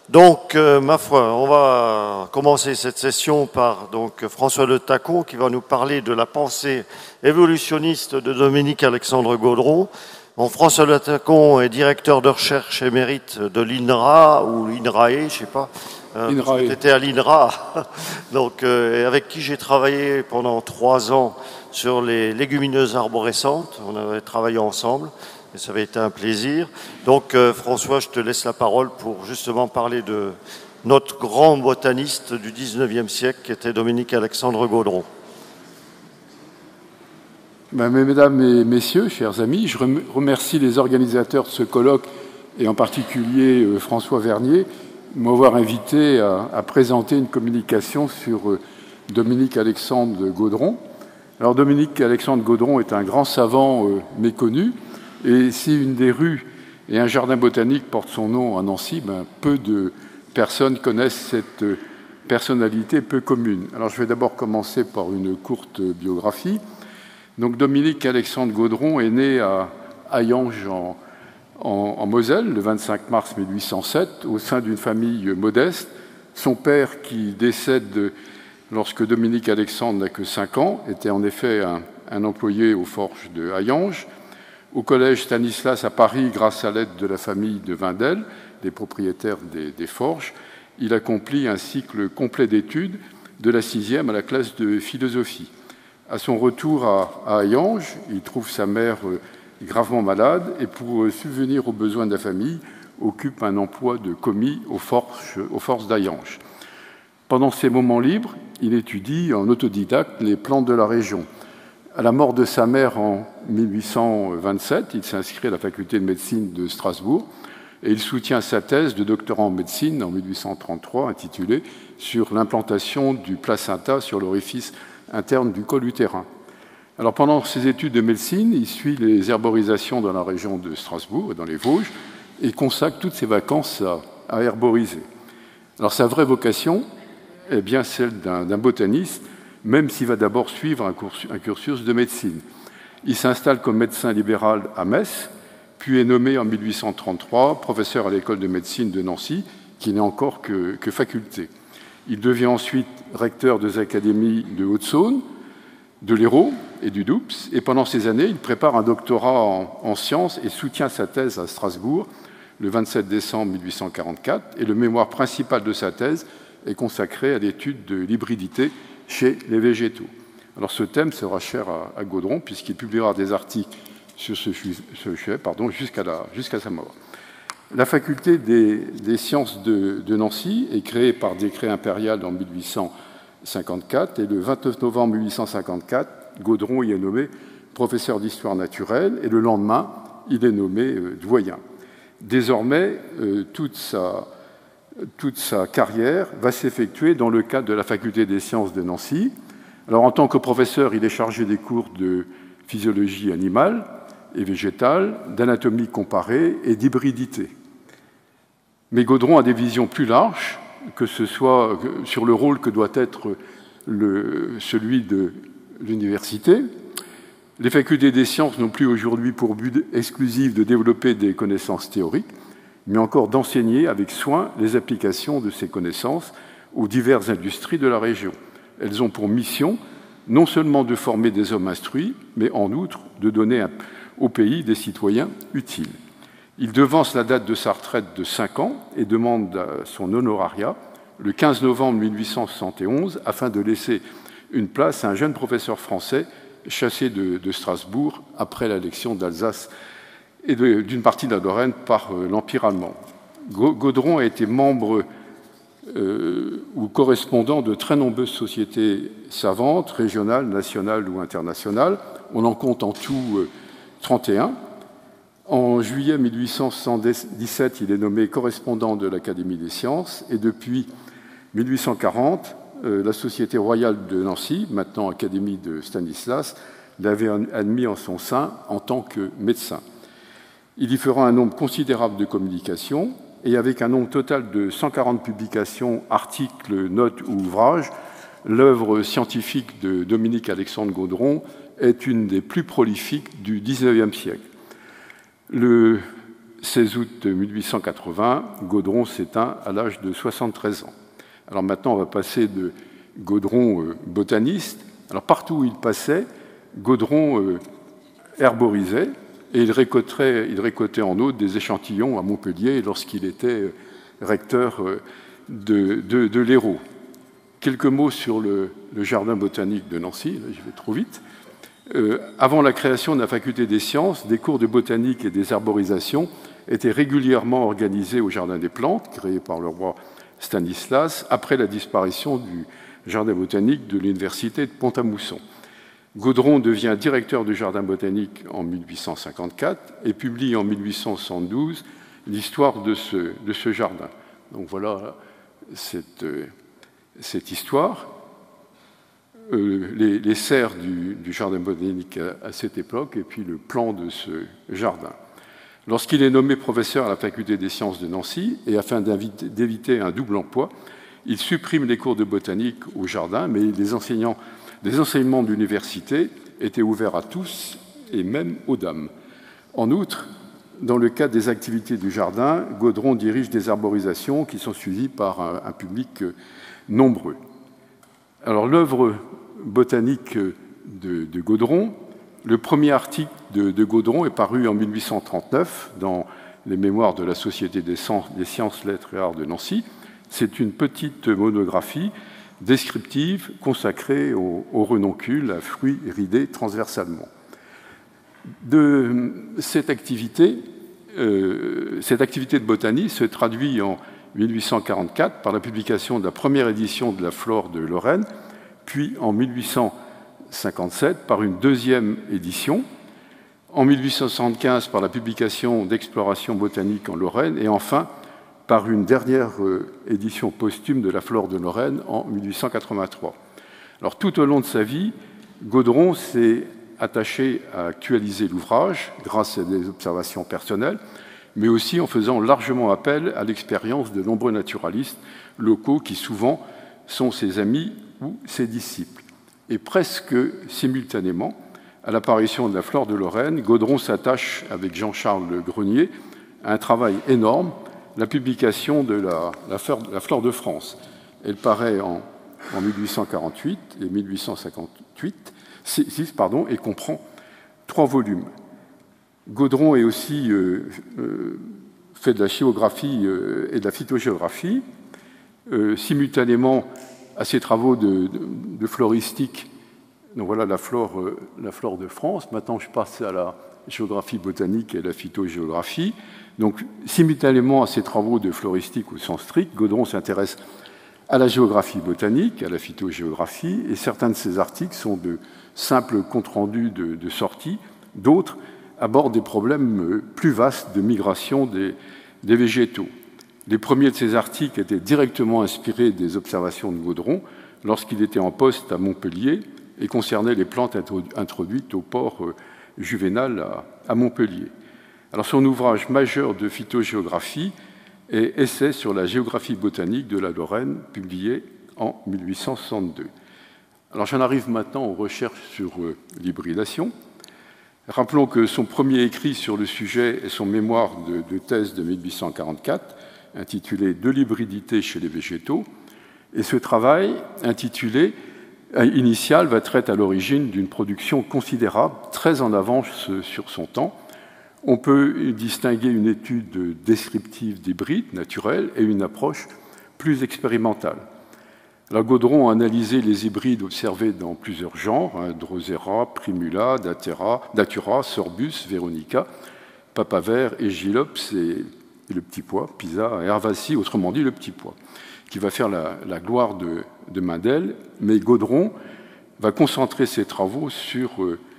Donc, ma foi, on va commencer cette session par François de Tacon qui va nous parler de la pensée évolutionniste de Dominique-Alexandre Gaudron. Bon, François de Tacon est directeur de recherche émérite de l'INRA ou l'INRAE, je ne sais pas. Tu étais à l'INRA, donc, avec qui j'ai travaillé pendant 3 ans sur les légumineuses arborescentes. On avait travaillé ensemble. Et ça avait été un plaisir. Donc, François, je te laisse la parole pour justement parler de notre grand botaniste du 19e siècle, qui était Dominique-Alexandre Gaudron. Mesdames et messieurs, chers amis, je remercie les organisateurs de ce colloque, et en particulier François Vernier, de m'avoir invité à présenter une communication sur Dominique-Alexandre Gaudron. Alors, Dominique-Alexandre Gaudron est un grand savant méconnu. Et si une des rues et un jardin botanique portent son nom à Nancy, peu de personnes connaissent cette personnalité peu commune. Alors je vais d'abord commencer par une courte biographie. Donc Dominique-Alexandre Gaudron est né à Hayange en Moselle le 25 mars 1807 au sein d'une famille modeste. Son père, qui décède lorsque Dominique-Alexandre n'a que 5 ans, était en effet un employé aux forges de Hayange. Au collège Stanislas à Paris, grâce à l'aide de la famille de Vindel, des propriétaires des forges, il accomplit un cycle complet d'études de la 6e à la classe de philosophie. À son retour à Hayange, il trouve sa mère gravement malade et pour subvenir aux besoins de la famille, occupe un emploi de commis aux forges d'Hayange. Pendant ses moments libres, il étudie en autodidacte les plantes de la région. À la mort de sa mère en 1827, il s'inscrit à la faculté de médecine de Strasbourg et il soutient sa thèse de doctorat en médecine en 1833 intitulée « Sur l'implantation du placenta sur l'orifice interne du col utérin ». Alors pendant ses études de médecine, il suit les herborisations dans la région de Strasbourg et dans les Vosges et consacre toutes ses vacances à herboriser. Alors sa vraie vocation est bien celle d'un botaniste, même s'il va d'abord suivre un cursus de médecine. Il s'installe comme médecin libéral à Metz, puis est nommé en 1833 professeur à l'école de médecine de Nancy, qui n'est encore que faculté. Il devient ensuite recteur des académies de Haute-Saône, de l'Hérault et du Doubs, et pendant ces années, il prépare un doctorat en sciences et soutient sa thèse à Strasbourg le 27 décembre 1844, et le mémoire principal de sa thèse est consacré à l'étude de l'hybridité chez les végétaux. Alors ce thème sera cher à Gaudron puisqu'il publiera des articles sur ce sujet jusqu'à sa mort. La faculté des sciences de Nancy est créée par décret impérial en 1854 et le 29 novembre 1854, Gaudron y est nommé professeur d'histoire naturelle et le lendemain, il est nommé doyen. Désormais, toute sa carrière va s'effectuer dans le cadre de la faculté des sciences de Nancy. Alors, en tant que professeur, il est chargé des cours de physiologie animale et végétale, d'anatomie comparée et d'hybridité. Mais Gaudron a des visions plus larges, que ce soit sur le rôle que doit être celui de l'université. Les facultés des sciences n'ont plus aujourd'hui pour but exclusif de développer des connaissances théoriques, mais encore d'enseigner avec soin les applications de ces connaissances aux diverses industries de la région. Elles ont pour mission non seulement de former des hommes instruits, mais en outre de donner au pays des citoyens utiles. Il devance la date de sa retraite de 5 ans et demande son honorariat le 15 novembre 1871 afin de laisser une place à un jeune professeur français chassé de Strasbourg après l'annexion d'Alsace et d'une partie de la Lorraine par l'Empire allemand. Gaudron a été membre ou correspondant de très nombreuses sociétés savantes, régionales, nationales ou internationales. On en compte en tout 31. En juillet 1877, il est nommé correspondant de l'Académie des sciences et depuis 1840, la Société royale de Nancy, maintenant Académie de Stanislas, l'avait admis en son sein en tant que médecin. Il y fera un nombre considérable de communications et avec un nombre total de 140 publications, articles, notes ou ouvrages, l'œuvre scientifique de Dominique-Alexandre Gaudron est une des plus prolifiques du XIXe siècle. Le 16 août 1880, Gaudron s'éteint à l'âge de 73 ans. Alors maintenant, on va passer de Gaudron botaniste. Alors partout où il passait, Gaudron herborisait et il récoltait en outre des échantillons à Montpellier lorsqu'il était recteur de l'Hérault. Quelques mots sur le jardin botanique de Nancy, là je vais trop vite. Avant la création de la faculté des sciences, des cours de botanique et des arborisations étaient régulièrement organisés au Jardin des plantes, créé par le roi Stanislas, après la disparition du jardin botanique de l'université de Pont-à-Mousson. Gaudron devient directeur du jardin botanique en 1854 et publie en 1872 l'histoire de ce jardin. Donc voilà cette histoire. Les serres du jardin botanique à cette époque et puis le plan de ce jardin. Lorsqu'il est nommé professeur à la faculté des sciences de Nancy, et afin d'éviter un double emploi, il supprime les cours de botanique au jardin, mais les enseignements de l'université étaient ouverts à tous et même aux dames. En outre, dans le cadre des activités du jardin, Gaudron dirige des arborisations qui sont suivies par un public nombreux. Alors l'œuvre botanique de Gaudron, le premier article de Gaudron est paru en 1839 dans les mémoires de la Société des sciences, lettres et arts de Nancy. C'est une petite monographie descriptive consacrée au renoncule à fruits ridés transversalement. Cette activité de botanie se traduit en 1844 par la publication de la première édition de la Flore de Lorraine, puis en 1857 par une deuxième édition, en 1875 par la publication d'Explorations botaniques en Lorraine, et enfin par une dernière édition posthume de la Flore de Lorraine en 1883. Alors, tout au long de sa vie, Gaudron s'est attaché à actualiser l'ouvrage grâce à des observations personnelles, mais aussi en faisant largement appel à l'expérience de nombreux naturalistes locaux qui souvent sont ses amis ou ses disciples. Et presque simultanément, à l'apparition de la Flore de Lorraine, Gaudron s'attache avec Jean-Charles Grenier à un travail énorme, la publication de la Flore de France. Elle paraît en 1848 et 1858, et comprend 3 volumes. Gaudron est aussi fait de la géographie et de la phytogéographie. Simultanément à ses travaux de floristique, donc voilà la flore de France. Maintenant, je passe à la géographie botanique et la phytogéographie. Donc, simultanément à ses travaux de floristique au sens strict, Gaudron s'intéresse à la géographie botanique, à la phytogéographie, et certains de ses articles sont de simples comptes rendus de sortie. D'autres abordent des problèmes plus vastes de migration des végétaux. Les premiers de ces articles étaient directement inspirés des observations de Gaudron lorsqu'il était en poste à Montpellier et concernaient les plantes introduites au port Juvénal à Montpellier. Alors, son ouvrage majeur de phytogéographie est Essai sur la géographie botanique de la Lorraine, publié en 1862. Alors, j'en arrive maintenant aux recherches sur l'hybridation. Rappelons que son premier écrit sur le sujet est son mémoire de thèse de 1844, intitulé « De l'hybridité chez les végétaux ». Et ce travail, intitulé initial, va être à l'origine d'une production considérable, très en avance sur son temps. On peut distinguer une étude descriptive d'hybrides naturels et une approche plus expérimentale. Alors, Gaudron a analysé les hybrides observés dans plusieurs genres, Drosera, Primula, Datura, Sorbus, Veronica, Papaver, Aegilops et le petit pois, Pisa et Hervacie, autrement dit le petit pois, qui va faire la gloire de Mendel. Mais Gaudron va concentrer ses travaux sur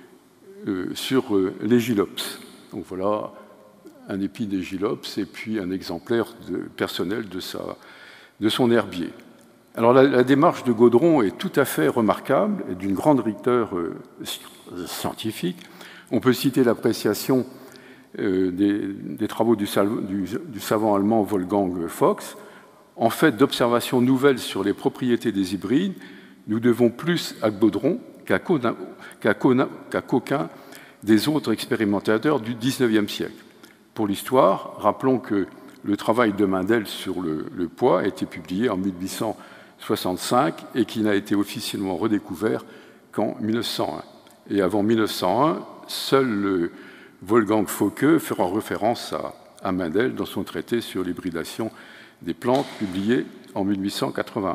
l'Aegilops. Donc voilà un épi d'Aegilops et puis un exemplaire personnel de son herbier. Alors la démarche de Gaudron est tout à fait remarquable et d'une grande rigueur scientifique. On peut citer l'appréciation des travaux du savant allemand Wolfgang Fox. En fait d'observations nouvelles sur les propriétés des hybrides, nous devons plus à Gaudron qu'à qu'aucun des autres expérimentateurs du XIXe siècle. Pour l'histoire, rappelons que le travail de Mendel sur le poids a été publié en 1865 et qu'il n'a été officiellement redécouvert qu'en 1901. Et avant 1901, seul Wolfgang Focke fera référence à Mendel dans son traité sur l'hybridation des plantes publié en 1881.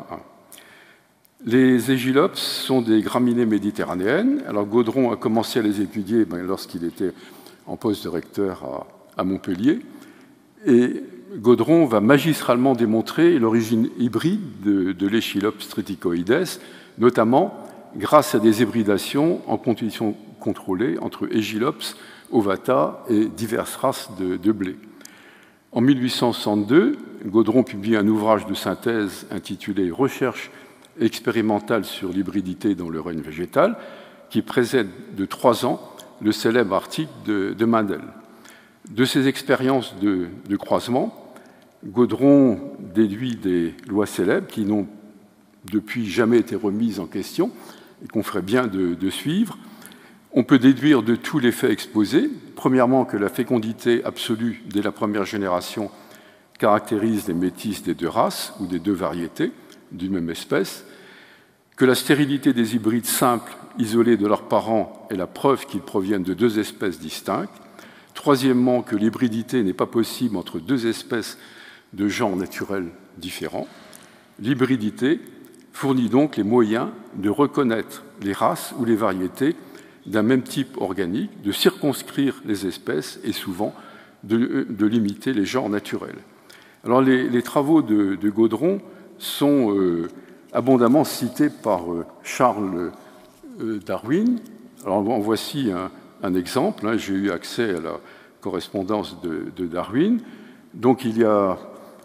Les égilops sont des graminées méditerranéennes. Alors Gaudron a commencé à les étudier lorsqu'il était en poste de recteur à Montpellier. Et Gaudron va magistralement démontrer l'origine hybride de l'Echilops triticioides, notamment grâce à des hybridations en conditions contrôlées entre Aegilops ovata et diverses races de blé. En 1862, Gaudron publie un ouvrage de synthèse intitulé « Recherche expérimentale sur l'hybridité dans le règne végétal » qui précède de 3 ans le célèbre article de Mendel. De ces expériences de croisement, Gaudron déduit des lois célèbres qui n'ont depuis jamais été remises en question et qu'on ferait bien de suivre. On peut déduire de tous les faits exposés, premièrement, que la fécondité absolue dès la première génération caractérise les métis des 2 races ou des 2 variétés d'une même espèce, que la stérilité des hybrides simples isolés de leurs parents est la preuve qu'ils proviennent de 2 espèces distinctes, troisièmement, que l'hybridité n'est pas possible entre 2 espèces de genres naturels différents. L'hybridité fournit donc les moyens de reconnaître les races ou les variétés d'un même type organique, de circonscrire les espèces et souvent de limiter les genres naturels. Alors les travaux de Gaudron sont abondamment cités par Charles Darwin. Alors en voici un exemple. J'ai eu accès à la correspondance de Darwin. Donc il y a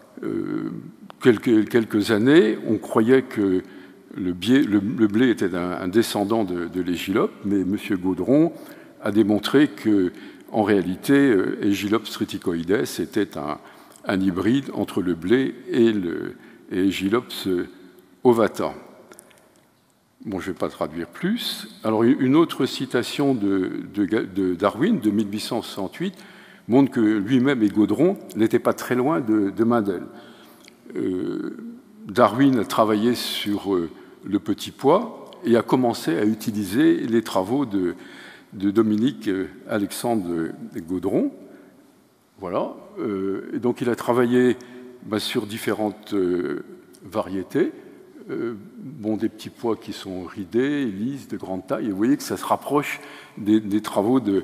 quelques années, on croyait que le blé était un descendant de l'Aegilope, mais M. Gaudron a démontré qu'en réalité, Aegilops triticioides était un hybride entre le blé et Aegilops ovata. Bon, je ne vais pas traduire plus. Alors, une autre citation de Darwin, de 1868, montre que lui-même et Gaudron n'étaient pas très loin de Mendel. Darwin a travaillé sur le petit pois et a commencé à utiliser les travaux de Dominique Alexandre Gaudron. Voilà. Et donc il a travaillé sur différentes variétés, des petits pois qui sont ridés, lisses, de grande taille. Et vous voyez que ça se rapproche des travaux de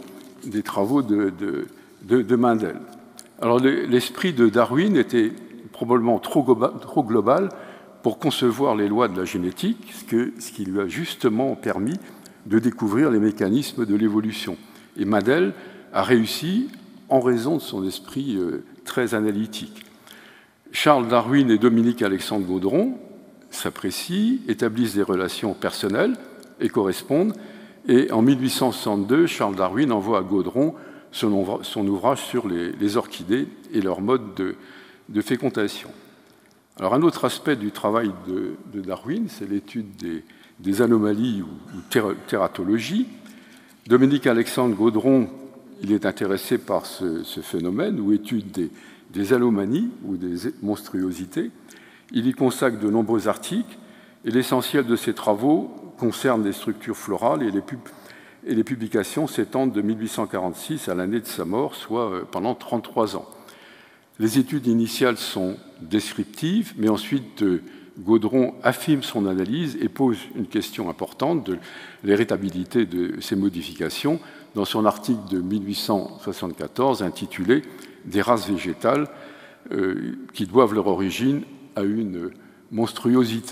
Mendel. Alors l'esprit de Darwin était probablement trop global pour concevoir les lois de la génétique, ce qui lui a justement permis de découvrir les mécanismes de l'évolution. Et Mendel a réussi en raison de son esprit très analytique. Charles Darwin et Dominique Alexandre Gaudron s'apprécient, établissent des relations personnelles et correspondent. Et en 1862, Charles Darwin envoie à Gaudron son ouvrage sur les orchidées et leur mode de fécondation. Alors, un autre aspect du travail de Darwin, c'est l'étude des anomalies ou tératologie. Dominique Alexandre Gaudron, il est intéressé par ce phénomène ou étude des anomalies ou des monstruosités. Il y consacre de nombreux articles et l'essentiel de ses travaux concerne les structures florales et les publications s'étendent de 1846 à l'année de sa mort, soit pendant 33 ans. Les études initiales sont descriptives, mais ensuite Gaudron affine son analyse et pose une question importante de l'héritabilité de ces modifications dans son article de 1874 intitulé « Des races végétales qui doivent leur origine à une monstruosité ».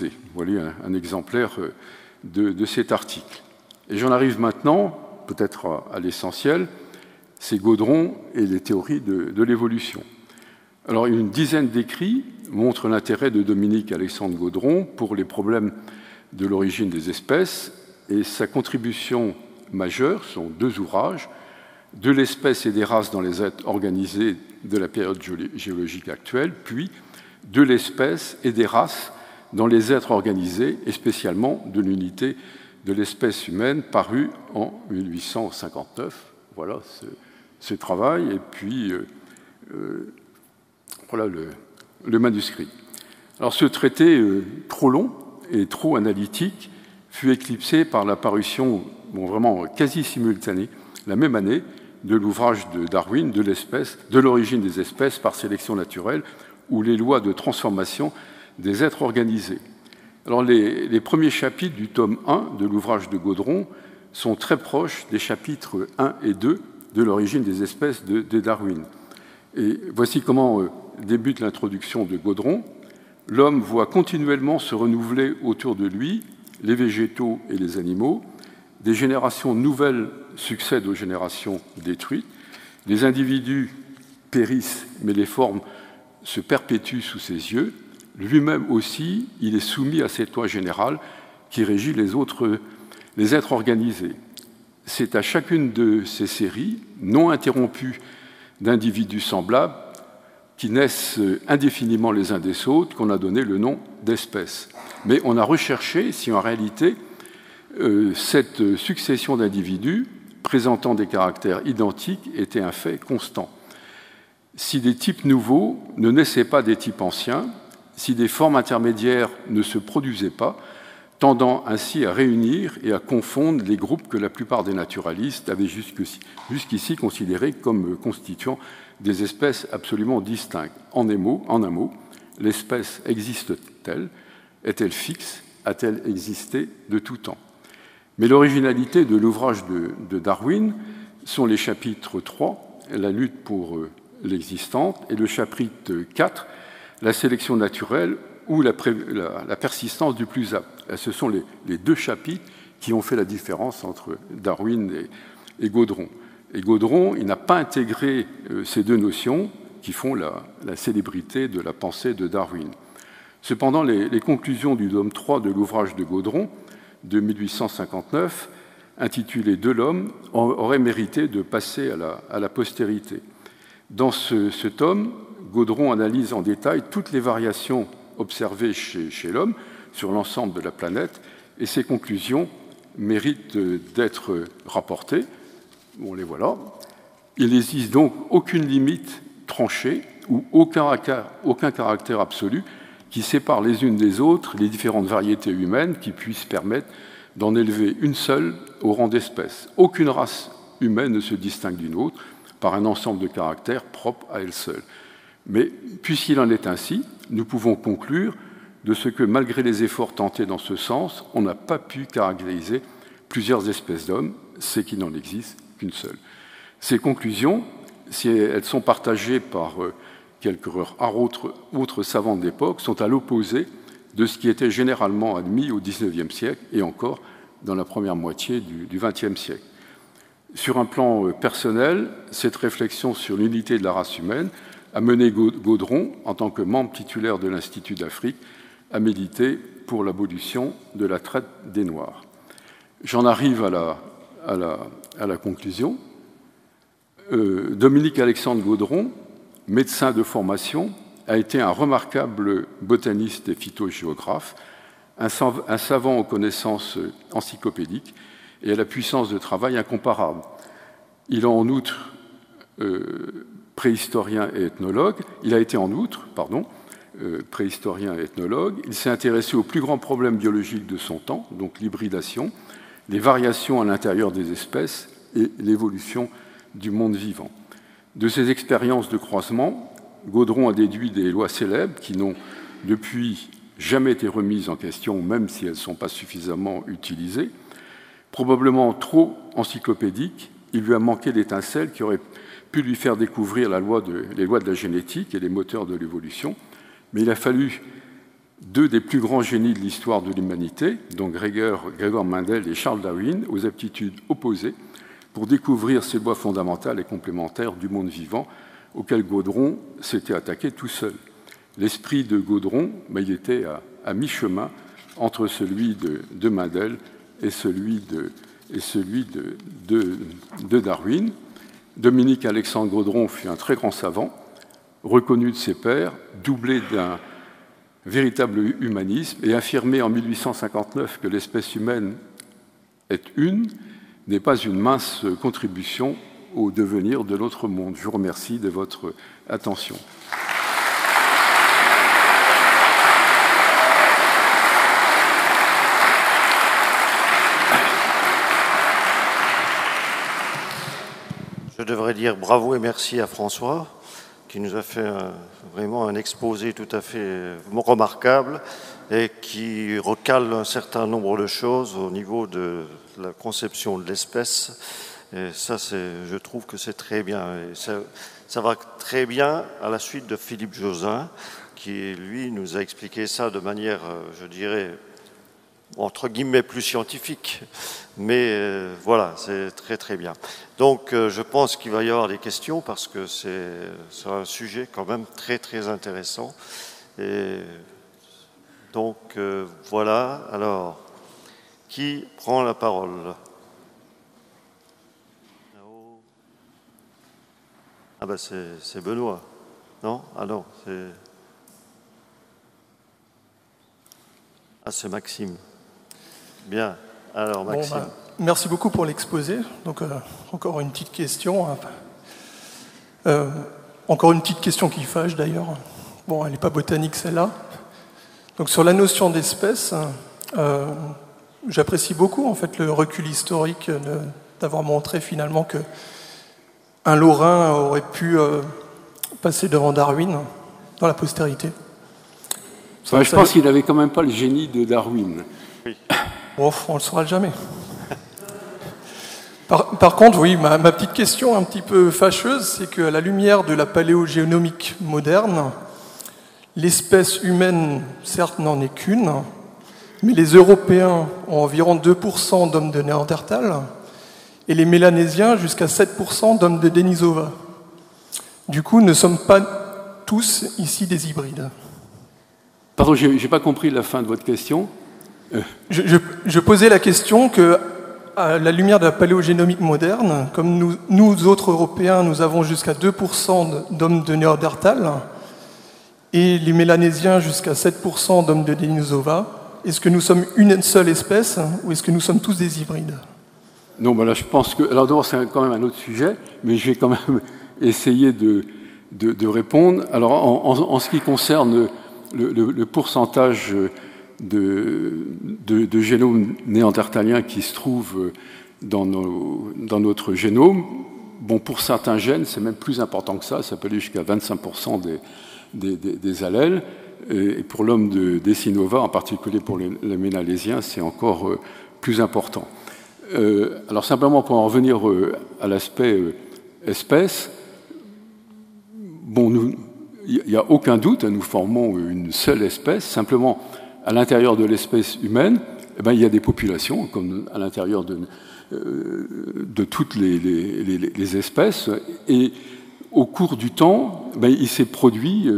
Voilà un exemplaire de cet article. Et j'en arrive maintenant, peut-être à l'essentiel, c'est Gaudron et les théories de l'évolution. Alors, une dizaine d'écrits montrent l'intérêt de Dominique Alexandre Gaudron pour les problèmes de l'origine des espèces et sa contribution majeure sont 2 ouvrages, De l'espèce et des races dans les êtres organisés de la période géologique actuelle, puis De l'espèce et des races dans les êtres organisés, et spécialement de l'unité de l'espèce humaine, paru en 1859. Voilà ce travail. Et puis, voilà le manuscrit. Alors ce traité trop long et trop analytique fut éclipsé par la parution vraiment quasi simultanée, la même année, de l'ouvrage de Darwin, de l'origine des espèces par sélection naturelle, ou les lois de transformation des êtres organisés. Alors les premiers chapitres du tome 1 de l'ouvrage de Gaudron sont très proches des chapitres 1 et 2 de l'origine des espèces de Darwin. Et voici comment débute l'introduction de Gaudron. L'homme voit continuellement se renouveler autour de lui les végétaux et les animaux. Des générations nouvelles succèdent aux générations détruites. Les individus périssent, mais les formes se perpétuent sous ses yeux. Lui-même aussi, il est soumis à cette loi générale qui régit les êtres organisés. C'est à chacune de ces séries, non interrompues d'individus semblables, qui naissent indéfiniment les uns des autres, qu'on a donné le nom d'espèces. Mais on a recherché si en réalité cette succession d'individus présentant des caractères identiques était un fait constant. Si des types nouveaux ne naissaient pas des types anciens, si des formes intermédiaires ne se produisaient pas, tendant ainsi à réunir et à confondre les groupes que la plupart des naturalistes avaient jusqu'ici considérés comme constituant des espèces absolument distinctes. En un mot, l'espèce existe-t-elle? Est-elle fixe? A-t-elle existé de tout temps? Mais l'originalité de l'ouvrage de Darwin sont les chapitres 3, la lutte pour l'existence, et le chapitre 4, la sélection naturelle ou la persistance du plus apte. Ce sont les deux chapitres qui ont fait la différence entre Darwin et Gaudron. Et Gaudron, il n'a pas intégré ces deux notions qui font la célébrité de la pensée de Darwin. Cependant, les conclusions du tome 3 de l'ouvrage de Gaudron, de 1859, intitulé « De l'homme », auraient mérité de passer à la postérité. Dans ce tome, Gaudron analyse en détail toutes les variations observées chez l'homme sur l'ensemble de la planète, et ses conclusions méritent d'être rapportées. On les voilà. Il n'existe donc aucune limite tranchée ou aucun caractère absolu qui sépare les unes des autres les différentes variétés humaines qui puissent permettre d'en élever une seule au rang d'espèce. Aucune race humaine ne se distingue d'une autre par un ensemble de caractères propres à elle seule. Mais puisqu'il en est ainsi, nous pouvons conclure de ce que, malgré les efforts tentés dans ce sens, on n'a pas pu caractériser plusieurs espèces d'hommes, c'est qu'il n'en existe qu'une seule. Ces conclusions, si elles sont partagées par quelques rares autres savants de l'époque, sont à l'opposé de ce qui était généralement admis au XIXe siècle et encore dans la première moitié du XXe siècle. Sur un plan personnel, cette réflexion sur l'unité de la race humaine a mené Gaudron, en tant que membre titulaire de l'Institut d'Afrique, à militer pour l'abolition de la traite des Noirs. J'en arrive à la conclusion. Dominique Alexandre Gaudron, médecin de formation, a été un remarquable botaniste et phytogéographe, un savant aux connaissances encyclopédiques et à la puissance de travail incomparable. Il a en outre préhistorien et ethnologue. Il a été en outre, préhistorien et ethnologue. Il s'est intéressé aux plus grands problèmes biologiques de son temps, donc l'hybridation, les variations à l'intérieur des espèces et l'évolution du monde vivant. De ces expériences de croisement, Gaudron a déduit des lois célèbres qui n'ont depuis jamais été remises en question, même si elles ne sont pas suffisamment utilisées. Probablement trop encyclopédiques, il lui a manqué l'étincelle qui aurait pu lui faire découvrir les lois de la génétique et les moteurs de l'évolution. Mais il a fallu deux des plus grands génies de l'histoire de l'humanité, donc Gregor Mendel et Charles Darwin, aux aptitudes opposées, pour découvrir ces lois fondamentales et complémentaires du monde vivant auquel Gaudron s'était attaqué tout seul. L'esprit de Gaudron, il était à mi-chemin entre celui de Mendel et celui de Darwin. Dominique Alexandre Gaudron fut un très grand savant, reconnu de ses pairs, doublé d'un véritable humanisme et affirmé en 1859 que l'espèce humaine est une, n'est pas une mince contribution au devenir de l'autre monde. Je vous remercie de votre attention. Je devrais dire bravo et merci à François, qui nous a fait vraiment un exposé tout à fait remarquable et qui recale un certain nombre de choses au niveau de la conception de l'espèce. Et ça, je trouve que c'est très bien. Et ça va très bien à la suite de Philippe Jossin, qui, lui, nous a expliqué ça de manière, je dirais, entre guillemets, plus scientifique. Mais voilà, c'est très très bien. Donc je pense qu'il va y avoir des questions parce que c'est un sujet quand même très très intéressant. Et donc voilà, alors, qui prend la parole ? Ah ben c'est Benoît, non ? Ah non, c'est Maxime. Bien. Alors, Maxime. Bon, merci beaucoup pour l'exposé. Donc, encore une petite question. Encore une petite question qui fâche d'ailleurs. Bon, elle n'est pas botanique celle-là. Donc, sur la notion d'espèce, j'apprécie beaucoup en fait le recul historique d'avoir montré finalement que un Lorrain aurait pu passer devant Darwin dans la postérité. Enfin, je pense qu'il n'avait quand même pas le génie de Darwin. Oui. Bon, on ne le saura jamais. Par contre, oui, ma petite question un petit peu fâcheuse, c'est qu'à la lumière de la paléogénomique moderne, l'espèce humaine, certes, n'en est qu'une, mais les Européens ont environ 2% d'hommes de Néandertal et les Mélanésiens jusqu'à 7% d'hommes de Denisova. Du coup, ne sommes pas tous ici des hybrides. Pardon, je n'ai pas compris la fin de votre question. Je posais la question que, à la lumière de la paléogénomique moderne, comme nous autres Européens, nous avons jusqu'à 2% d'hommes de Néandertal et les Mélanésiens jusqu'à 7% d'hommes de Denisova, est-ce que nous sommes une seule espèce ou est-ce que nous sommes tous des hybrides ? Non, ben là, je pense que... Alors d'abord, c'est quand même un autre sujet, mais je vais quand même essayer de répondre. Alors, en ce qui concerne le pourcentage de génome néandertalien qui se trouve dans notre génome, bon, pour certains gènes, c'est même plus important que ça peut aller jusqu'à 25% des allèles, et pour l'homme de Denisova, en particulier pour les Mélanésiens, c'est encore plus important. Alors simplement pour en revenir à l'aspect espèce, bon, il n'y a aucun doute, nous formons une seule espèce, simplement à l'intérieur de l'espèce humaine, eh bien, il y a des populations, comme à l'intérieur de toutes les espèces, et au cours du temps, ben, il s'est produit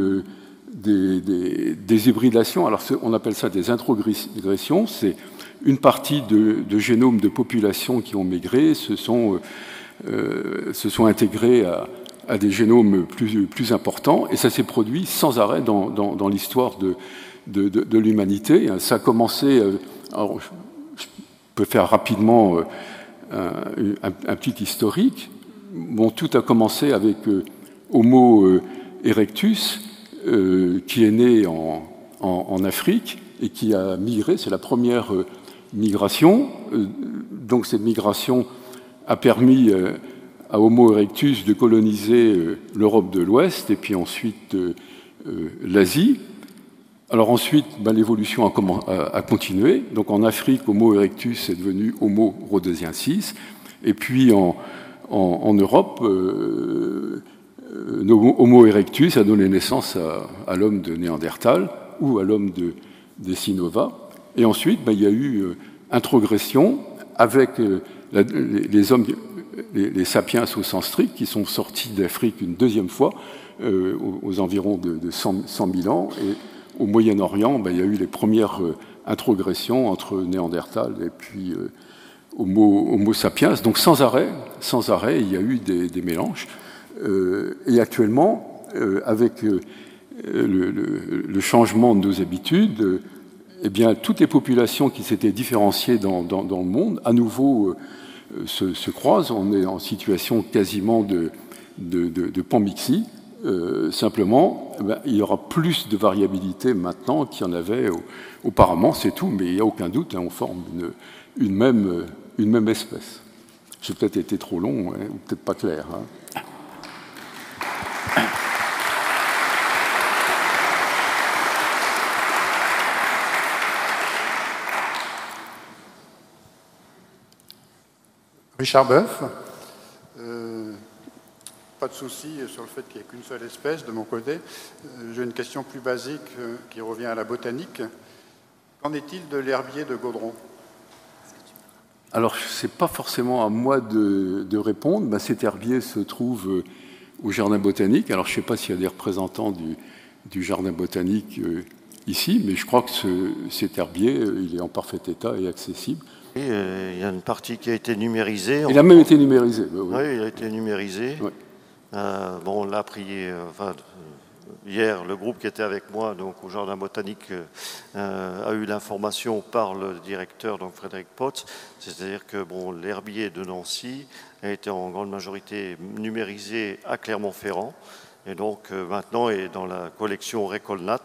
des hybridations. Alors on appelle ça des introgressions, c'est une partie de génomes de populations qui ont migré, se sont intégrés à des génomes plus importants, et ça s'est produit sans arrêt dans l'histoire de l'humanité. Ça a commencé, alors je peux faire rapidement un petit historique. Bon, tout a commencé avec Homo erectus, qui est né en Afrique et qui a migré, c'est la première migration. Donc cette migration a permis à Homo erectus de coloniser l'Europe de l'Ouest et puis ensuite l'Asie. Alors ensuite, ben, l'évolution a continué. Donc en Afrique, Homo erectus est devenu Homo rhodesiensis. Et puis en Europe, Homo erectus a donné naissance à l'homme de Néandertal ou à l'homme de Denisova. Et ensuite, ben, il y a eu introgression avec les hommes, les sapiens au sens strict, qui sont sortis d'Afrique une deuxième fois, aux environs de 100 000 ans. Et au Moyen-Orient, ben, il y a eu les premières introgressions entre Néandertal et puis Homo sapiens. Donc sans arrêt, il y a eu des mélanges. Et actuellement, avec le changement de nos habitudes, eh bien, toutes les populations qui s'étaient différenciées dans le monde, à nouveau, se croisent. On est en situation quasiment de panmixie. Simplement, il y aura plus de variabilité maintenant qu'il y en avait auparavant, c'est tout, mais il n'y a aucun doute, on forme une même espèce. J'ai peut-être été trop long, ou peut-être pas clair. Richard Boeuf. Pas de souci sur le fait qu'il n'y ait qu'une seule espèce de mon côté. J'ai une question plus basique qui revient à la botanique. Qu'en est-il de l'herbier de Gaudron? Alors, ce n'est pas forcément à moi de répondre. Cet herbier se trouve au Jardin botanique. Alors, je ne sais pas s'il y a des représentants du Jardin botanique ici, mais je crois que cet herbier, il est en parfait état et accessible. Et il y a une partie qui a été numérisée. Il a même été numérisé. Oui, il a été numérisé. Oui. On l'a pris hier, le groupe qui était avec moi donc, au Jardin botanique a eu l'information par le directeur, donc Frédéric Potts, c'est-à-dire que l'herbier de Nancy a été en grande majorité numérisé à Clermont-Ferrand et donc maintenant est dans la collection Récolnat.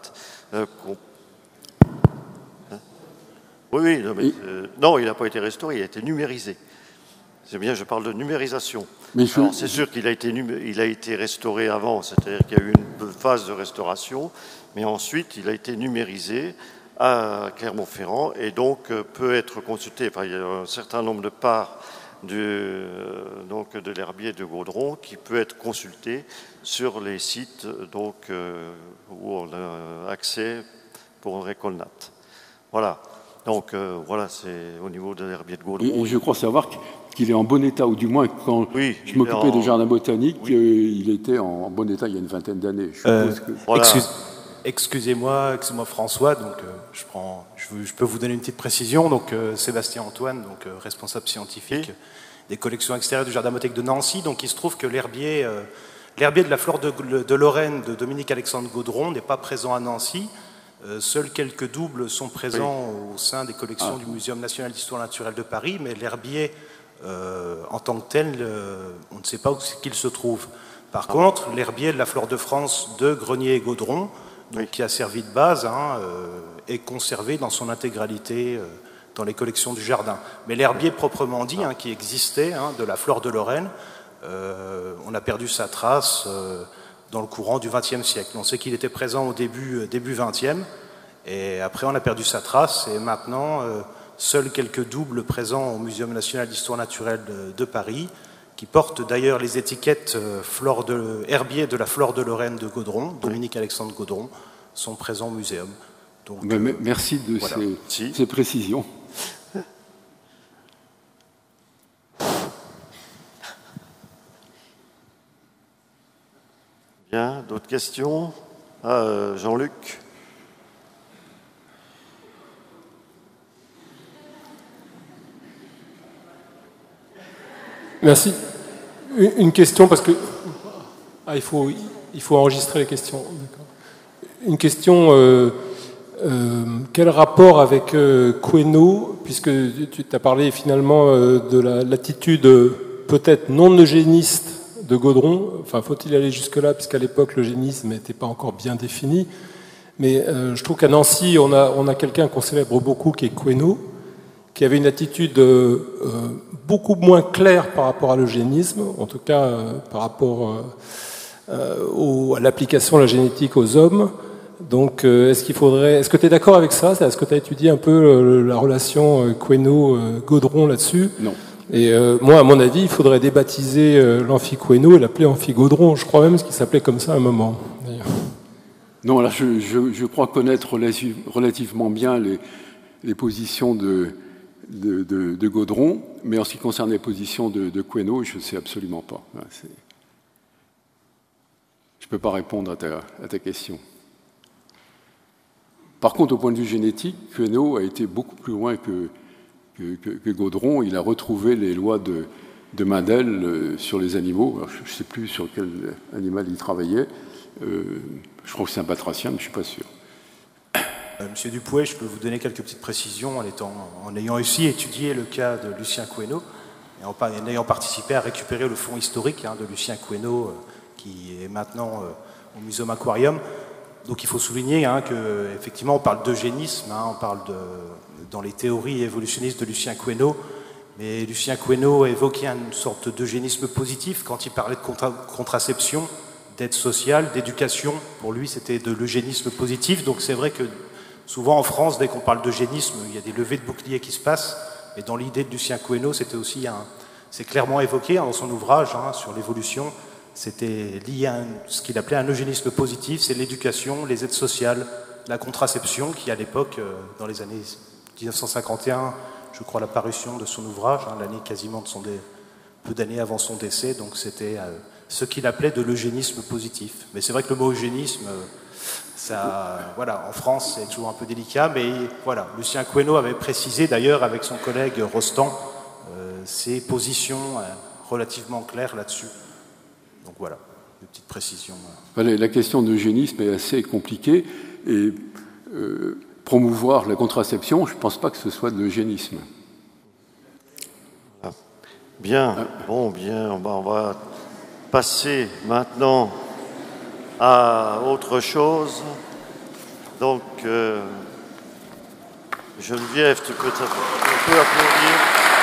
Oui, non, il n'a pas été restauré, il a été numérisé. C'est bien, je parle de numérisation. Alors, c'est sûr qu'il a été restauré avant, c'est-à-dire qu'il y a eu une phase de restauration, mais ensuite il a été numérisé à Clermont-Ferrand et donc peut être consulté. Enfin, il y a un certain nombre de parts de l'herbier de Gaudron qui peut être consulté sur les sites où on a accès pour Récolnat. Voilà. Donc voilà, c'est au niveau de l'herbier de Gaudron. Et je crois savoir qu'il est en bon état, ou du moins quand je m'occupais des jardins botaniques, il était en bon état il y a une vingtaine d'années. Voilà. Excusez-moi François, donc je peux vous donner une petite précision. Donc Sébastien Antoine, donc responsable scientifique des collections extérieures du Jardin botanique de Nancy. Donc il se trouve que l'herbier de la flore de Lorraine de Dominique-Alexandre Gaudron n'est pas présent à Nancy. Seuls quelques doubles sont présents au sein des collections du Muséum national d'histoire naturelle de Paris, mais l'herbier en tant que tel, on ne sait pas où il se trouve. Par contre, l'herbier de la flore de France de Grenier et Gaudron, donc, qui a servi de base, est conservé dans son intégralité dans les collections du jardin. Mais l'herbier proprement dit, qui existait, de la flore de Lorraine, on a perdu sa trace dans le courant du XXe siècle. On sait qu'il était présent au début XXe, et après on a perdu sa trace, et maintenant seuls quelques doubles présents au Muséum national d'histoire naturelle de Paris, qui portent d'ailleurs les étiquettes herbier de la flore de Lorraine de Gaudron, Dominique-Alexandre Gaudron, sont présents au muséum. Donc, merci de ces précisions. Bien, d'autres questions? Jean-Luc? Merci. Une question, parce que il faut enregistrer les questions. Une question, quel rapport avec Queneau, puisque tu as parlé finalement de l'attitude peut-être non eugéniste de Gaudron. Enfin, faut-il aller jusque-là, puisqu'à l'époque l'eugénisme n'était pas encore bien défini. Mais je trouve qu'à Nancy, on a quelqu'un qu'on célèbre beaucoup, qui est Queneau, qui avait une attitude beaucoup moins claire par rapport à l'eugénisme, en tout cas par rapport à l'application de la génétique aux hommes. Donc, est-ce que tu es d'accord avec ça? Est-ce que tu as étudié un peu la relation Queneau-Gaudron là-dessus? Non. Et moi, à mon avis, il faudrait débaptiser l'amphi Queneau et l'appeler amphi Gaudron. Je crois même qu'il s'appelait comme ça à un moment. Non, là, je crois connaître relativement bien les positions de Gaudron, mais en ce qui concerne les positions de Queneau, je ne sais absolument pas. Je ne peux pas répondre à ta question. Par contre, au point de vue génétique, Queneau a été beaucoup plus loin que Gaudron. Il a retrouvé les lois de Mendel sur les animaux. Alors, je ne sais plus sur quel animal il travaillait. Je crois que c'est un batracien, mais je ne suis pas sûr. Monsieur Dupouet, je peux vous donner quelques petites précisions en ayant aussi étudié le cas de Lucien Queneau, en ayant participé à récupérer le fonds historique de Lucien Queneau, qui est maintenant au Muséum Aquarium. Donc il faut souligner qu'effectivement on parle d'eugénisme, on parle dans les théories évolutionnistes de Lucien Queneau, mais Lucien Queneau évoquait une sorte d'eugénisme positif quand il parlait de contraception, d'aide sociale, d'éducation. Pour lui, c'était de l'eugénisme positif. Donc c'est vrai que souvent en France, dès qu'on parle d'eugénisme, il y a des levées de boucliers qui se passent. Et dans l'idée de Lucien Queneau, c'était aussi c'est clairement évoqué dans son ouvrage sur l'évolution. C'était lié à ce qu'il appelait un eugénisme positif. C'est l'éducation, les aides sociales, la contraception, qui à l'époque, dans les années 1951, je crois la parution de son ouvrage, l'année quasiment peu d'années avant son décès. Donc c'était ce qu'il appelait de l'eugénisme positif. Mais c'est vrai que le mot eugénisme, en France, c'est toujours un peu délicat, mais voilà, Lucien Queneau avait précisé d'ailleurs avec son collègue Rostand ses positions relativement claires là-dessus. Donc voilà, une petite précision. La question d'eugénisme est assez compliquée et promouvoir la contraception, je ne pense pas que ce soit de l'eugénisme. Bien, on va passer maintenant à autre chose. Donc, Geneviève, tu peux applaudir.